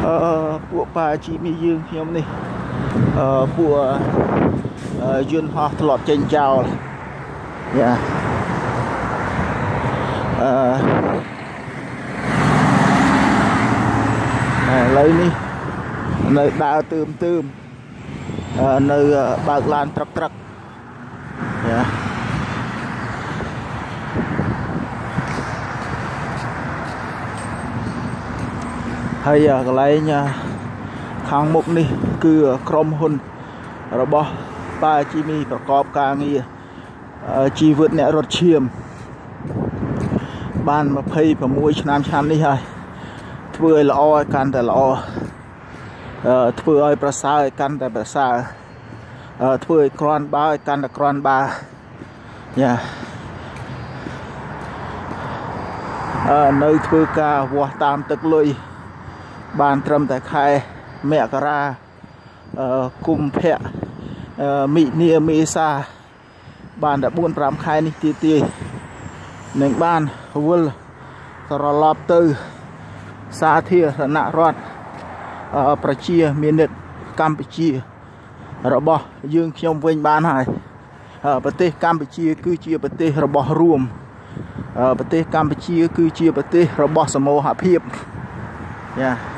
ពួកប៉ាជីមីយើងខ្ញុំនេះពួកយន្តហោះធ្លាប់ចេញចោលយ៉ាឥឡូវនេះនៅដើរទើមនៅបើកឡានត្រឹកយ៉ាហើយកន្លែងខាងមុខនេះគឺក្រុមហ៊ុនរបស់ប៉ាជីមីប្រកបការងារជីវិតអ្នករត់ឈាមបាន26ឆ្នាំនេះហើយធ្វើឲ្យល្អឲ្យកាន់តែល្អធ្វើឲ្យប្រសើរឲ្យកាន់តែប្រសើរធ្វើឲ្យក្រាន់បើឲ្យកាន់តែក្រាន់បើយ៉ានៅធ្វើការវាស់តាមទឹកលុយបានត្រឹមតែខែមករាកុម្ភៈមិនិនាមេសាបានតែ 4-5 ខែនេះទៀតនឹងបានវិលត្រឡប់ទៅសាធារណរដ្ឋប្រជាមានិតកម្ពុជារបស់យើងខ្ញុំវិញបានហើយប្រទេសកម្ពុជាគឺជាប្រទេសរបស់រួមប្រទេសកម្ពុជាគឺជាប្រទេសរបស់សមូហភាពយ៉ា